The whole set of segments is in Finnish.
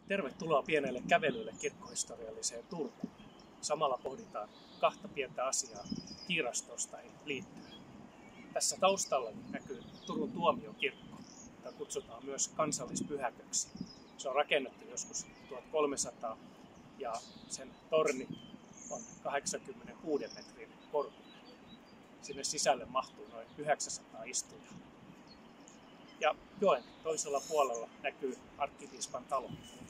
Tervetuloa pienelle kävelylle kirkkohistorialliseen Turkuun. Samalla pohditaan kahta pientä asiaa kiirastosta liittyen. Tässä taustalla näkyy Turun tuomiokirkko, jota kutsutaan myös kansallispyhäköksi. Se on rakennettu joskus 1300 ja sen torni on 86 metrin korkuinen. Sinne sisälle mahtuu noin 900 istujaa. Ja joen toisella puolella näkyy arkkipiispan talo.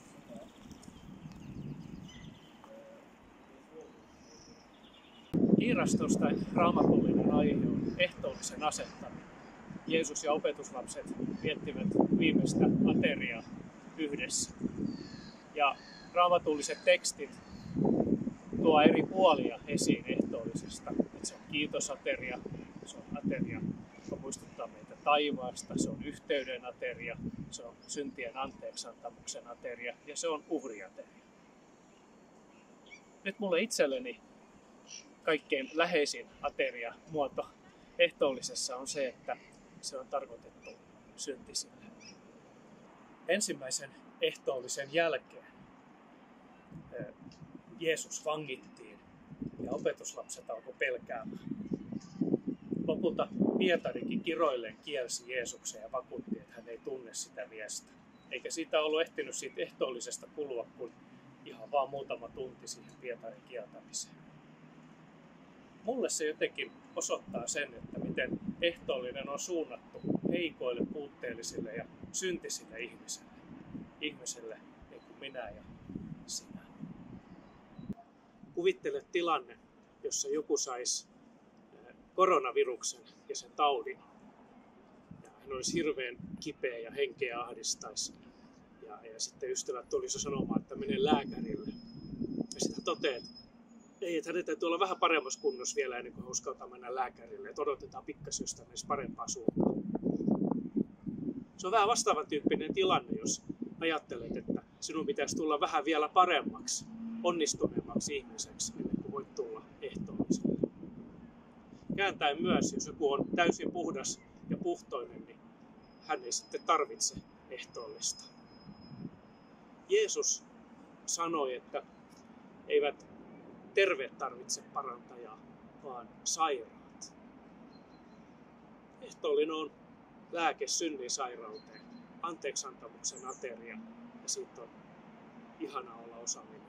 Kiirastosta raamatullinen aihe on ehtoollisen asettaminen. Jeesus ja opetuslapset viettivät viimeistä ateriaa yhdessä. Ja raamatulliset tekstit tuo eri puolia esiin ehtoollisesta. Että se on kiitosateria, se on ateria, joka muistuttaa meitä taivaasta, se on yhteyden ateria, se on syntien anteeksiantamuksen ateria ja se on uhriateria. Nyt mulle itselleni kaikkein läheisin ateria-muoto ehtoollisessa on se, että se on tarkoitettu syntisille. Ensimmäisen ehtoollisen jälkeen Jeesus vangittiin ja opetuslapset alkoi pelkäämään. Lopulta Pietarikin kiroilleen kielsi Jeesuksen ja vakuutti, että hän ei tunne sitä miestä. Eikä siitä ollut ehtinyt siitä ehtoollisesta kulua kuin ihan vaan muutama tunti siihen Pietarin kieltämiseen. Mulle se jotenkin osoittaa sen, että miten ehtoollinen on suunnattu heikoille, puutteellisille ja syntisille ihmisille. Ihmisille niin kuin minä ja sinä. Kuvittele tilanne, jossa joku saisi koronaviruksen ja sen taudin. Ja hän olisi hirveän kipeä ja henkeä ahdistaisi. Ja sitten ystävät tulisi sanomaan, että mene lääkärille. Ja sitten toteat, että hänen täytyy olla vähän paremmassa kunnossa vielä ennen kuin hän uskaltaa mennä lääkärille. Että odotetaan pikkasen, jos tämä menisi parempaa suuntaan. Se on vähän vastaavan tyyppinen tilanne, jos ajattelet, että sinun pitäisi tulla vähän vielä paremmaksi, onnistuneemmaksi ihmiseksi, ennen kuin voit tulla ehtoolliselle. Kääntäen myös, jos joku on täysin puhdas ja puhtoinen, niin hän ei sitten tarvitse ehtoollista. Jeesus sanoi, että eivät terveet tarvitse parantajaa, vaan sairaat. Ehtoollinen on lääke synnin sairauteen, anteeksiantamuksen ateria ja siitä on ihana olla osallinen.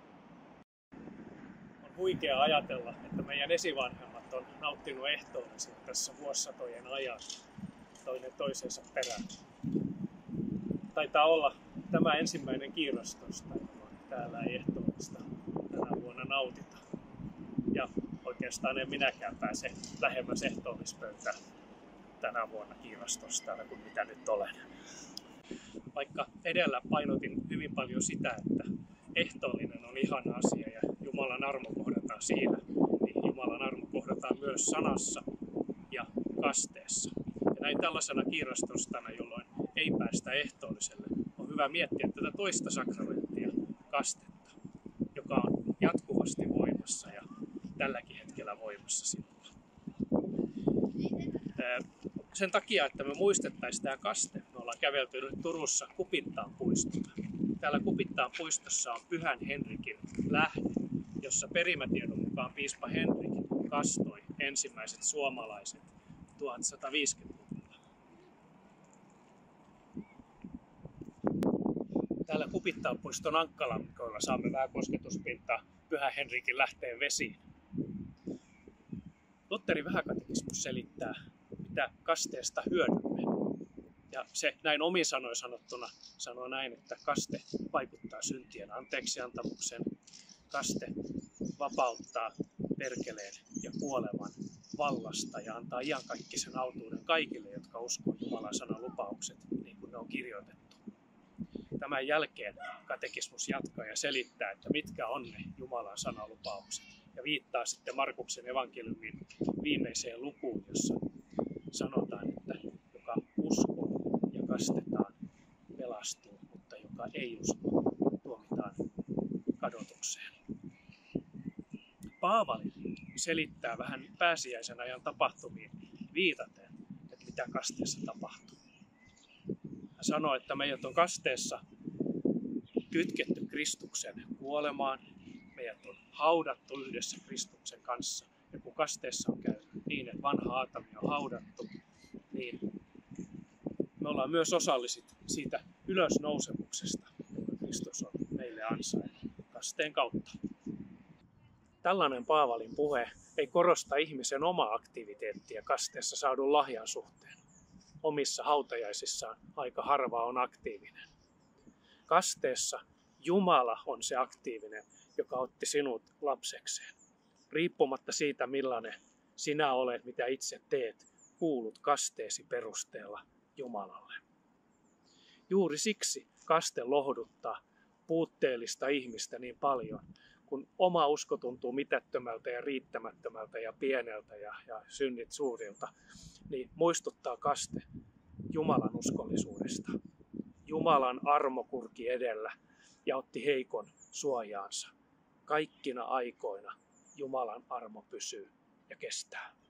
On huikea ajatella, että meidän esivanhemmat on nauttinut ehtoollisia tässä vuosisatojen ajan toinen toisensa perään. Taitaa olla tämä ensimmäinen kiirastosta, jolloin täällä ei ehtoollista tänä vuonna nautita. Ja oikeastaan en minäkään pääse lähemmäs ehtoollispöytään tänä vuonna kiirastosta, kuin mitä nyt olen. Vaikka edellä painotin hyvin paljon sitä, että ehtoollinen on ihana asia ja Jumalan armo kohdataan siinä, niin Jumalan armo kohdataan myös sanassa ja kasteessa. Ja näin tällaisena kiirastostana, jolloin ei päästä ehtoolliselle, on hyvä miettiä tätä toista sakramenttia, kastetta, joka on jatkuvasti voimassa ja tälläkin hetkellä voimassa sinulla. Sen takia, että me muistettaisiin tämä kaste, me ollaan kävelty nyt Turussa Kupittaan puistolla. Täällä Kupittaan puistossa on Pyhän Henrikin lähde, jossa perimätiedon mukaan piispa Henrik kastoi ensimmäiset suomalaiset 1150-luvulla. Täällä Kupittaan puiston ankkalammikoilla saamme vähän kosketuspintaa Pyhän Henrikin lähteen vesiin. Lutherin vähäkatekismus selittää, mitä kasteesta hyödymme. Ja se näin omin sanoin sanottuna sanoo näin, että kaste vaikuttaa syntien anteeksiantamukseen. Kaste vapauttaa perkeleen ja kuoleman vallasta ja antaa iankaikkisen autuuden kaikille, jotka uskoo Jumalan sanan lupaukset, niin kuin ne on kirjoitettu. Tämän jälkeen katekismus jatkaa ja selittää, että mitkä on ne Jumalan sanan lupaukset. Ja viittaa sitten Markuksen evankeliumin viimeiseen lukuun, jossa sanotaan, että joka uskoo ja kastetaan pelastuu, mutta joka ei usko tuomitaan kadotukseen. Paavali selittää vähän pääsiäisen ajan tapahtumiin viitaten, että mitä kasteessa tapahtuu. Hän sanoo, että meidät on kasteessa kytketty Kristuksen kuolemaan, meidät on haudattu yhdessä Kristuksen kanssa. Ja kun kasteessa on käynyt niin, että vanha Aatami on haudattu, niin me ollaan myös osalliset siitä ylösnousemuksesta, jonka Kristus on meille ansainnut kasteen kautta. Tällainen Paavalin puhe ei korosta ihmisen omaa aktiviteettia kasteessa saadun lahjan suhteen. Omissa hautajaisissaan aika harva on aktiivinen. Kasteessa Jumala on se aktiivinen, joka otti sinut lapsekseen. Riippumatta siitä, millainen sinä olet, mitä itse teet, kuulut kasteesi perusteella Jumalalle. Juuri siksi kaste lohduttaa puutteellista ihmistä niin paljon, kun oma usko tuntuu mitättömältä ja riittämättömältä ja pieneltä ja synnit suurilta, niin muistuttaa kaste Jumalan uskollisuudesta. Jumalan armo kurki edellä ja otti heikon suojaansa. Kaikkina aikoina Jumalan armo pysyy ja kestää.